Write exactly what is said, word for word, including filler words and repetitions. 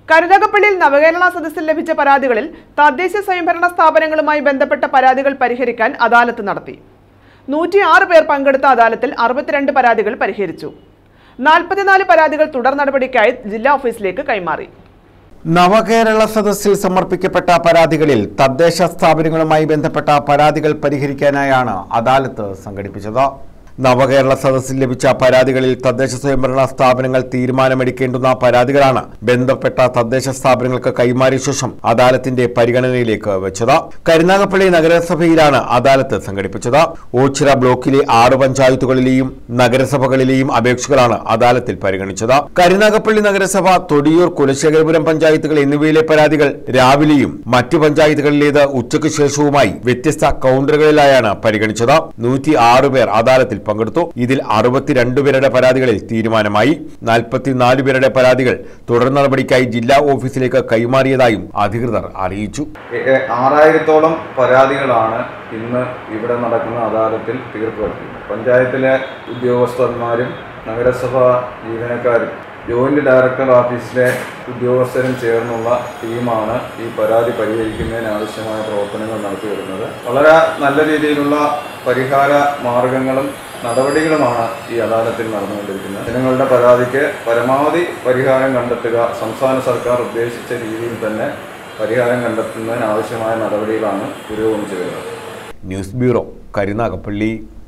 കരുനാഗപ്പള്ളിയിൽ നവകേരള സദസ്സിൽ ലഭിച്ച പരാതികളിൽ തദ്ദേശ സ്വയംഭരണ സ്ഥാപനങ്ങളുമായി ബന്ധപ്പെട്ട പരാതികൾ പരിഹരിക്കാൻ അദാലത്ത് നടത്തി. നൂറ്റി ആറ് പേർ പങ്കെടുത്ത അദാലത്തിൽ അറുപത്തിരണ്ട് പരാതികൾ പരിഹരിച്ചു. നാൽപ്പത്തിനാല് പരാതികൾ തുടർ നടപടിക്കായി ജില്ലാ ഓഫീസിലേക്ക് കൈമാറി. നവകേരള സദസ്സിൽ സമർപ്പിക്കപ്പെട്ട പരാതികളിൽ തദ്ദേശ സ്ഥാപനങ്ങളുമായി ബന്ധപ്പെട്ട പരാതികൾ പരിഹരിക്കാനായാണ് അദാലത്ത് സംഘടിപ്പിച്ചത്. നവകേരള സദസ്സിൽ ലഭിച്ച പരാതികളിൽ തദ്ദേശ സ്വയംഭരണ സ്ഥാപനങ്ങൾ തീരുമാനമെടുക്കേണ്ടുന്ന പരാതികളാണ് ബന്ധപ്പെട്ട തദ്ദേശ സ്ഥാപനങ്ങൾക്ക് കൈമാറിയ ശേഷം അദാലത്തിന്റെ പരിഗണനയിലേക്ക് വെച്ചത്. കരുനാഗപ്പള്ളി നഗരസഭയിലാണ് അദാലത്ത് സംഘടിപ്പിച്ചത്. ഓച്ചിറ ബ്ലോക്കിലെ ആറ് പഞ്ചായത്തുകളിലെയും നഗരസഭകളിലെയും അപേക്ഷകളാണ് അദാലത്തിൽ പരിഗണിച്ചത്. കരുനാഗപ്പള്ളി നഗരസഭ, തൊടിയൂർ, കുലശേഖരപുരം പഞ്ചായത്തുകൾ എന്നിവയിലെ പരാതികൾ രാവിലെയും മറ്റു പഞ്ചായത്തുകളിലേത് ഉച്ചയ്ക്ക് ശേഷവുമായി വ്യത്യസ്ത കൗണ്ടറുകളിലായാണ് പരിഗണിച്ചത്. നൂറ്റി ആറ് പേർ അദാലത്തിൽ പങ്കെടുത്തു. ഇതിൽ അറുപത്തിരണ്ട് പേരുടെ പരാതികളിൽ തീരുമാനമായി. നാൽപ്പത്തിനാല് പേരുടെ പരാതികൾ തുടർ നടപടിക്കായി ജില്ലാ ഓഫീസിലേക്ക് കൈമാറിയതായും അധികൃതർ അറിയിച്ചു. ആറായിരത്തോളം പരാതികളാണ് ഇന്ന് ഇവിടെ നടക്കുന്ന അദാലത്തിൽ തീർപ്പ്. പഞ്ചായത്തിലെ ഉദ്യോഗസ്ഥന്മാരും നഗരസഭാ ജീവനക്കാരും ജോയിന്റ് ഡയറക്ടർ ഓഫീസിലെ ഉദ്യോഗസ്ഥരും ചേർന്നുള്ള ടീമാണ് ഈ പരാതി പരിഹരിക്കുന്നതിന് ആവശ്യമായ പ്രവർത്തനങ്ങൾ നടത്തി വരുന്നത്. വളരെ നല്ല രീതിയിലുള്ള പരിഹാര മാർഗങ്ങളും നടപടികളുമാണ് ഈ അദാലത്തിൽ നടന്നുകൊണ്ടിരിക്കുന്നത്. ജനങ്ങളുടെ പരാതിക്ക് പരമാവധി പരിഹാരം കണ്ടെത്തുക, സംസ്ഥാന സർക്കാർ ഉദ്ദേശിച്ച രീതിയിൽ തന്നെ പരിഹാരം കണ്ടെത്തുന്നതിന് ആവശ്യമായ നടപടികളാണ് പുരോഗമിച്ചു വരുന്നത്. News bureau, Karunagappally.